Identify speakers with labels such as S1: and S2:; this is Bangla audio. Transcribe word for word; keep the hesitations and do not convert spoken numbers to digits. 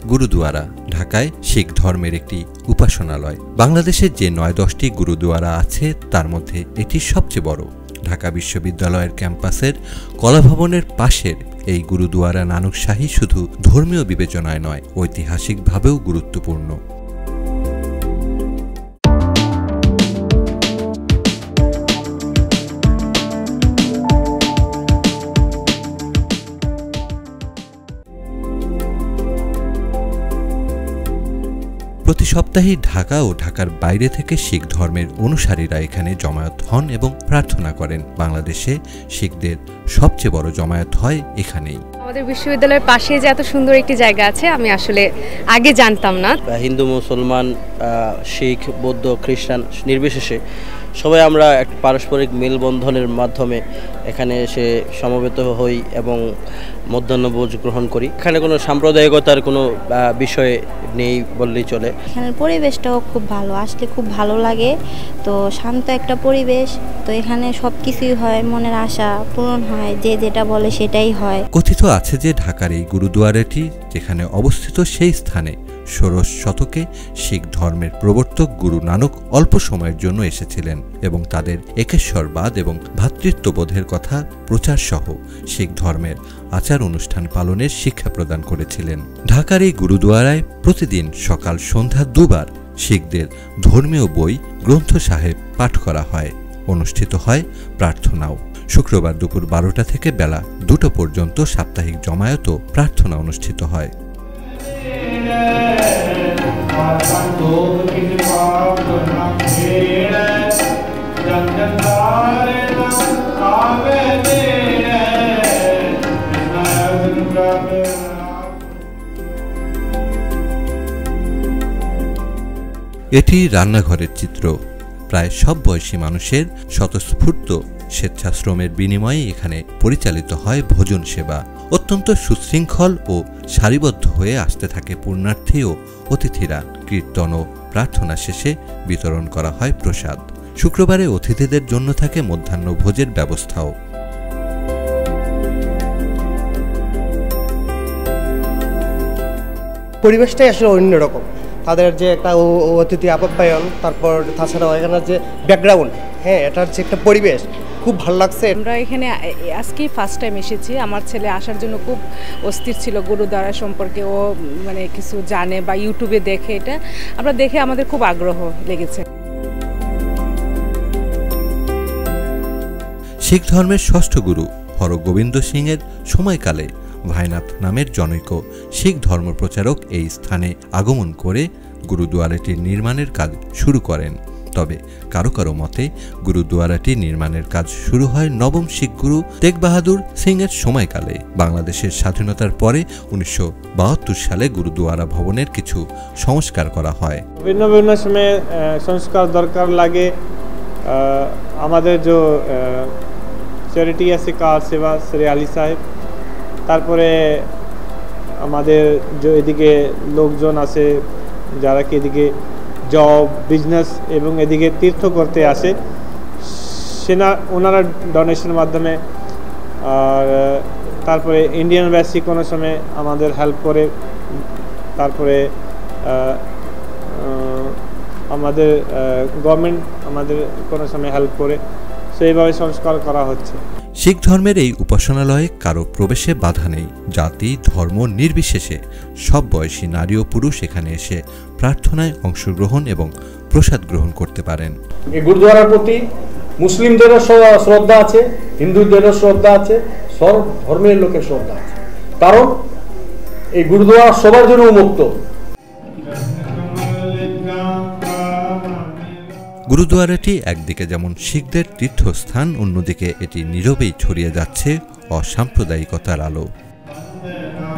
S1: গুরুদুয়ারা ঢাকায় শিখ ধর্মের একটি উপাসনালয়। বাংলাদেশের যে নয় দশটি গুরুদুয়ারা আছে তার মধ্যে এটি সবচেয়ে বড়। ঢাকা বিশ্ববিদ্যালয়ের ক্যাম্পাসের কলাভবনের পাশের এই গুরুদুয়ারা নানকশাহী শুধু ধর্মীয় বিবেচনায় নয়, ঐতিহাসিকভাবেও গুরুত্বপূর্ণ। প্রতি সপ্তাহে ঢাকা ও ঢাকার বাইরে থেকে শিখ ধর্মের অনুসারীরা এখানে জমায়েত হন এবং প্রার্থনা করেন। বাংলাদেশে শিখদের সবচেয়ে বড় জমায়েত হয় এখানেই।
S2: আমাদের বিশ্ববিদ্যালয়ের পাশে যে এত সুন্দর একটি জায়গা আছে আমি আসলে আগে জানতাম না।
S3: হিন্দু, মুসলমান, শিখ, বৌদ্ধ, খ্রিস্টান নির্বিশেষে সবাই আমরা এক পারস্পরিক মেলবন্ধনের মাধ্যমে এখানে এসে সমবেত হই এবং মধ্যাহ্নভোজ গ্রহণ করি। এখানে কোনো সাম্প্রদায়িকতার কোনো বিষয় নেই বললেই চলে।
S4: এখানের পরিবেশটাও খুব ভালো, আসলে খুব ভালো লাগে। তো শান্ত একটা পরিবেশ, তো এখানে সব কিছুই হয়, মনের আশা পূরণ হয়, যে যেটা বলে সেটাই হয়।
S1: কথিত আছে যে ঢাকার এই গুরুদুয়ারাটি যেখানে অবস্থিত সেই স্থানে ষোড়শ শতকে শিখ ধর্মের প্রবর্তক গুরু নানক অল্প সময়ের জন্য এসেছিলেন এবং তাদের একেশ্বরবাদ এবং ভ্রাতৃত্ববোধের কথা প্রচার সহ শিখ ধর্মের আচার অনুষ্ঠান পালনের শিক্ষা প্রদান করেছিলেন। ঢাকার এই গুরুদুয়ারায় প্রতিদিন সকাল সন্ধ্যা দুবার শিখদের ধর্মীয় বই গ্রন্থ সাহেব পাঠ করা হয়। অনুষ্ঠিত হয় প্রার্থনাও। শুক্রবার দুপুর বারোটা থেকে বেলা দুটো পর্যন্ত সাপ্তাহিক জমায়েত ও প্রার্থনা অনুষ্ঠিত হয়। এটি রান্নাঘরের চিত্র। প্রায় সব বয়সী মানুষের স্বতঃস্ফূর্ত স্বেচ্ছাশ্রমের বিনিময়ে এখানে পরিচালিত হয় ভোজন সেবা। অত্যন্ত সুশৃঙ্খল ও সারিবদ্ধ হয়ে আসতে থাকে পুণ্যার্থী ও অতিথিরা। কীর্তন ও প্রার্থনা শেষে বিতরণ করা হয় প্রসাদ। শুক্রবারে অতিথিদের জন্য থাকে মধ্যাহ্ন ভোজের ব্যবস্থাও।
S5: পরিবেশটাই আসলে অন্যরকম। তাদের যে একটা অতিথি আপ্যায়ন, তারপর তাছাড়াও এখানে যে ব্যাকগ্রাউন্ড, হ্যাঁ এটার যে একটা পরিবেশ খুব ভালো লাগছে।
S6: আমরা এখানে আজকেই ফার্স্ট টাইম এসেছি। আমার ছেলে আসার জন্য খুব অস্থির ছিল গুরুদ্বারা সম্পর্কে, ও মানে কিছু জানে বা ইউটিউবে দেখে, এটা আমরা দেখে আমাদের খুব আগ্রহ লেগেছে।
S1: শিখ ধর্মের ষষ্ঠ গুরু হরগোবিন্দ সিং এর সময়কালে ভাইনাথ নামের জনৈক শিখ ধর্মপ্রচারক এই স্থানে আগমন করে গুরুদুয়ারাটির নির্মাণের কাজ শুরু করেন। তবে কারো কারো মতে গুরুদুয়ারাটি নির্মাণের কাজ শুরু হয় নবম শিখ গুরু তেগ বাহাদুর সিং এর সময়কালে। বাংলাদেশের স্বাধীনতার পরে উনিশশো বাহাত্তর সালে গুরুদুয়ারা ভবনের কিছু সংস্কার করা হয়।
S7: ভিন্ন ভিন্ন সময়ে সংস্কার দরকার লাগে। আমাদের যে চ্যারিটি আছে কার সেবা শ্রী আলী সাহেব, তারপরে আমাদের যে এদিকে লোকজন আছে যারা কি এদিকে জব, বিজনেস এবং এদিকে তীর্থ করতে আসে, সেনা ওনারা ডোনেশনের মাধ্যমে। আর তারপরে ইন্ডিয়ান এম্বাসি কোনো সময় আমাদের হেল্প করে, তারপরে আমাদের গভর্নমেন্ট আমাদের কোনো সময় হেল্প করে, সেইভাবে সংস্কার করা হচ্ছে।
S1: শিখ ধর্মের এই উপাসনালয়ে কারো প্রবেশে বাধা নেই। জাতি ধর্ম নির্বিশেষে সব বয়সী নারী ও পুরুষ এখানে এসে প্রার্থনায় অংশগ্রহণ এবং প্রসাদ গ্রহণ করতে পারেন।
S8: এই গুরুদ্বারার প্রতি মুসলিমদেরও শ্রদ্ধা আছে, হিন্দুদেরও শ্রদ্ধা আছে, সব ধর্মের লোকের শ্রদ্ধা আছে, কারণ এই গুরুদ্বারা সবার জন্য উন্মুক্ত।
S1: গুরুদুয়ারাটি একদিকে যেমন শিখদের তীর্থস্থান, অন্যদিকে এটি নীরবেই ছড়িয়ে যাচ্ছে অসাম্প্রদায়িকতার আলো।